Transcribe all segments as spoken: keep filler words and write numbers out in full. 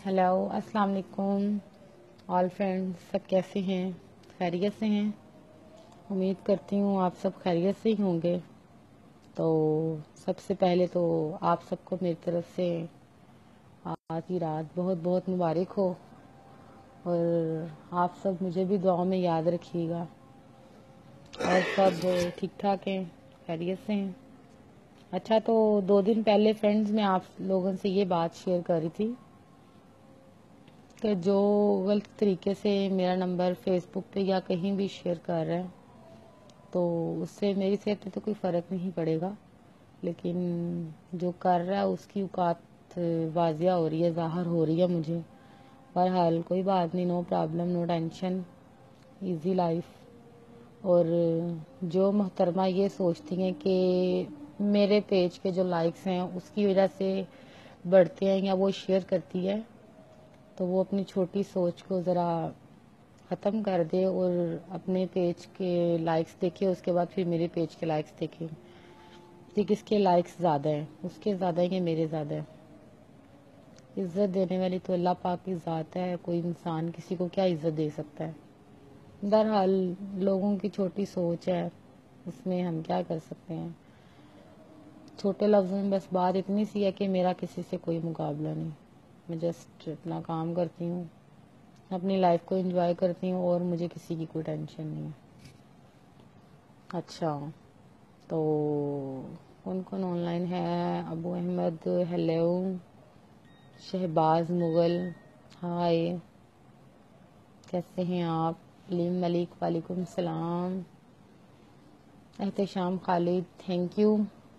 Hello, السلام علیکم آل friends, سب کیسے ہیں؟ خیریت سے ہیں؟ امید کرتی ہوں آپ سب خیریت سے ہی ہوں گے۔ تو سب سے پہلے تو آپ سب کو میری طرف سے آج کی رات بہت بہت مبارک ہو، اور آپ سب مجھے بھی دعاؤں میں یاد رکھیے گا۔ اور سب ٹھیک ٹھاک ہیں، خیریت سے ہیں؟ اچھا، تو دو دن پہلے فرینڈز میں آپ لوگوں سے یہ بات شیئر کر رہی تھی کہ جو غلط طریقے سے میرا نمبر فیس بک پہ یا کہیں بھی شیئر کر رہا ہے تو اس سے میری صحت پہ تو کوئی فرق نہیں پڑے گا، لیکن جو کر رہا ہے اس کی اوقات واضح ہو رہی ہے، ظاہر ہو رہی ہے مجھے۔ بہرحال کوئی بات نہیں، no problem, no tension, easy life. اور جو محترمہ یہ سوچتی ہیں کہ میرے پیج کے جو لائکس ہیں اس کی وجہ سے بڑھتے ہیں یا وہ شیئر کرتی ہے، تو وہ اپنی چھوٹی سوچ کو ذرا ختم کر دے اور اپنے پیج کے لائکس دیکھے، اس کے بعد پھر میرے پیج کے لائکس دیکھے کہ کس کے لائکس زیادہ ہیں، اس کے زیادہ ہیں یا میرے زیادہ ہیں۔ عزت دینے والی تو اللہ پاک کی ذات ہے، کوئی انسان کسی کو کیا عزت دے سکتا ہے۔ بہرحال لوگوں کی چھوٹی سوچ ہے، اس میں ہم کیا کر سکتے ہیں۔ چھوٹے لفظوں میں بس بات اتنی سی ہے کہ میرا کسی سے کوئی مقابلہ نہیں، میں جسٹ اپنا کام کرتی ہوں، اپنی لائف کو انجوائے کرتی ہوں، اور مجھے کسی کی کوئی ٹینشن نہیں ہے۔ اچھا، تو کون کون آن لائن ہے؟ ابو احمد ہیلو، شہباز مغل ہائے، کیسے ہیں آپ؟ علیم ملک وعلیکم السلام، احتشام خالد تھینک یو،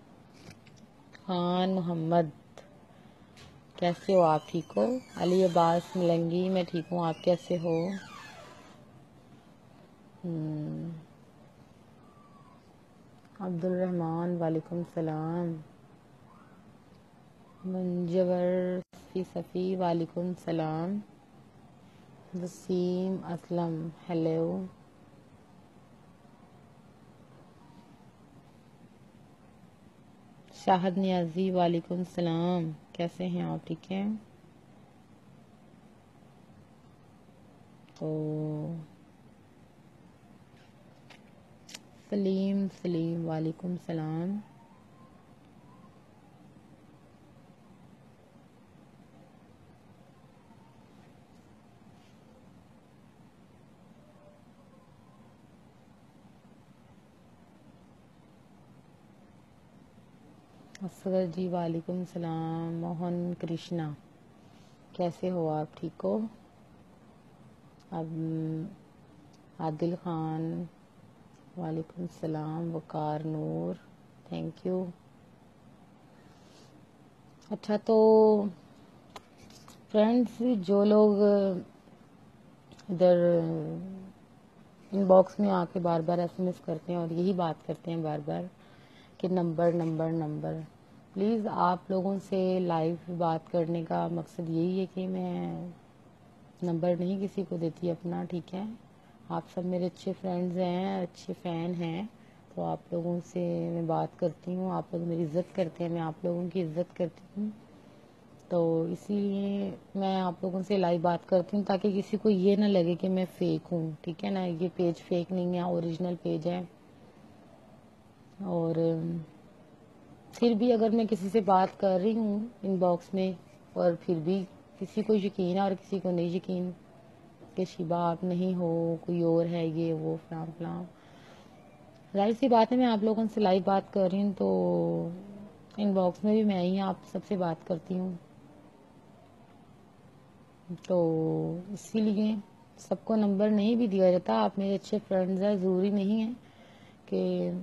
خان محمد کیسے ہو آپ؟ ٹھیک ہو؟ علی عباس ملنگی میں ٹھیک ہوں، آپ کیسے ہو؟ عبد الرحمان وعلیکم السلام، منجور فی صفی وعلیکم السلام، وسیم اسلم ہیلو، شاہد نیازی وعلیکم السلام، کیسے ہیں آپ؟ ٹھیک ہیں؟ تو سلیم سلیم وعلیکم السلام، اصغر جی وعلیکم السلام، موہن کرشنا کیسے ہو آپ؟ ٹھیک ہو؟ اب عادل خان وعلیکم السلام، وقار نور تھینک یو۔ اچھا، تو فرینڈز جو لوگ ادھر ان باکس میں آ کے بار بار ایس ایم ایس کرتے ہیں اور یہی بات کرتے ہیں بار بار کہ نمبر نمبر نمبر، پلیز آپ لوگوں سے لائیو بات کرنے کا مقصد یہی ہے کہ میں نمبر نہیں کسی کو دیتی اپنا، ٹھیک ہے؟ آپ سب میرے اچھے فرینڈز ہیں، اچھے فین ہیں، تو آپ لوگوں سے میں بات کرتی ہوں، آپ لوگ میری عزت کرتے ہیں، میں آپ لوگوں کی عزت کرتی ہوں، تو اسی لیے میں آپ لوگوں سے لائیو بات کرتی ہوں تاکہ کسی کو یہ نہ لگے کہ میں فیک ہوں، ٹھیک ہے نا؟ یہ پیج فیک نہیں ہے، اوریجنل پیج ہے۔ اور پھر بھی اگر میں کسی سے بات کر رہی ہوں ان باکس میں اور پھر بھی کسی کو یقین ہے اور کسی کو نہیں یقین کہ شیبہ آپ نہیں ہو، کوئی اور ہے، یہ وہ فلاں فلاں، ظاہر سی بات ہے میں آپ لوگوں سے لائیو بات کر رہی ہوں تو ان باکس میں بھی میں ہی آپ سب سے بات کرتی ہوں، تو اسی لیے سب کو نمبر نہیں بھی دیا جاتا۔ آپ میرے اچھے فرینڈز ہیں، ضروری نہیں ہے کہ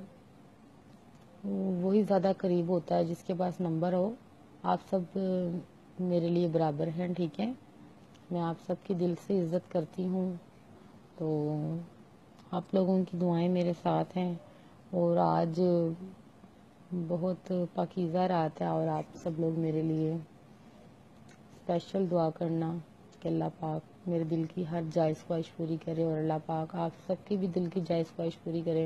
وہی زیادہ قریب ہوتا ہے جس کے پاس نمبر ہو۔ آپ سب میرے لیے برابر ہیں، ٹھیک ہے؟ میں آپ سب کی دل سے عزت کرتی ہوں، تو آپ لوگوں کی دعائیں میرے ساتھ ہیں، اور آج بہت پاکیزہ رات ہے، اور آپ سب لوگ میرے لیے اسپیشل دعا کرنا کہ اللہ پاک میرے دل کی ہر جائز خواہش پوری کرے، اور اللہ پاک آپ سب کی بھی دل کی جائز خواہش پوری کرے،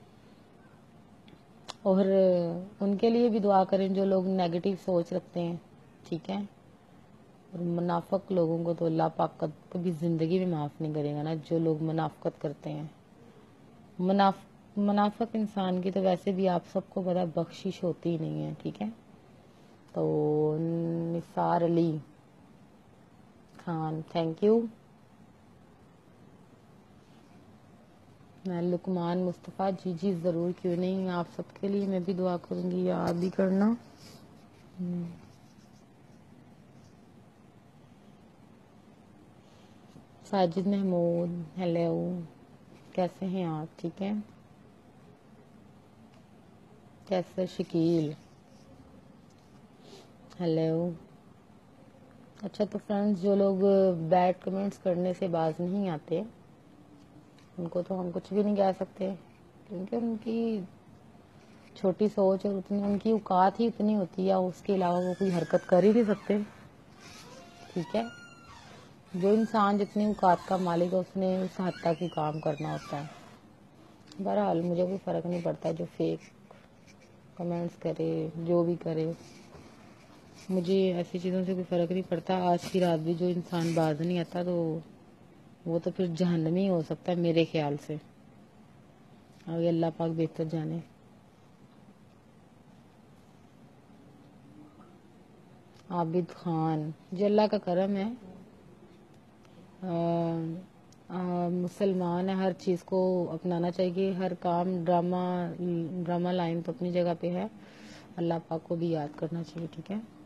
اور ان کے لیے بھی دعا کریں جو لوگ نیگیٹو سوچ رکھتے ہیں، ٹھیک ہے؟ اور منافق لوگوں کو تو اللہ پاک کبھی زندگی میں معاف نہیں کرے گا نا، جو لوگ منافقت کرتے ہیں۔ مناف منافق انسان کی تو ویسے بھی آپ سب کو پتا بخشش ہوتی ہی نہیں ہے، ٹھیک ہے۔ تو نثار علی خان، تھینک یو۔ میں لقمان مصطفیٰ، جی جی ضرور، کیوں نہیں، آپ سب کے لیے میں بھی دعا کروں گی، یاد بھی کرنا۔ ساجد محمود، ہیلو، کیسے ہیں آپ، ٹھیک ہے؟ کیسے شکیل، ہیلو۔ اچھا تو فرینڈز، جو لوگ بیڈ کمنٹس کرنے سے باز نہیں آتے ان کو تو ہم کچھ بھی نہیں کہہ سکتے، کیونکہ ان کی چھوٹی سوچ اور اتنی ان کی اوقات ہی اتنی ہوتی ہے، یا اس کے علاوہ وہ کوئی حرکت کر ہی نہیں سکتے، ٹھیک ہے۔ جو انسان جتنی اوقات کا مالک ہے اس نے اس حد تک ہی کام کرنا ہوتا ہے۔ بہرحال مجھے کوئی فرق نہیں پڑتا جو فیک کمنٹس کرے، جو بھی کرے، مجھے ایسی چیزوں سے کوئی فرق نہیں پڑتا۔ آج کی رات بھی جو انسان باز نہیں آتا تو وہ تو پھر جہنمی ہو سکتا ہے میرے خیال سے، آگے اللہ پاک بہتر جانے۔ عابد خان، جو اللہ کا کرم ہے، مسلمان ہے، ہر چیز کو اپنانا چاہیے، ہر کام ڈرامہ ڈرامہ لائن تو اپنی جگہ پہ ہے، اللہ پاک کو بھی یاد کرنا چاہیے، ٹھیک ہے۔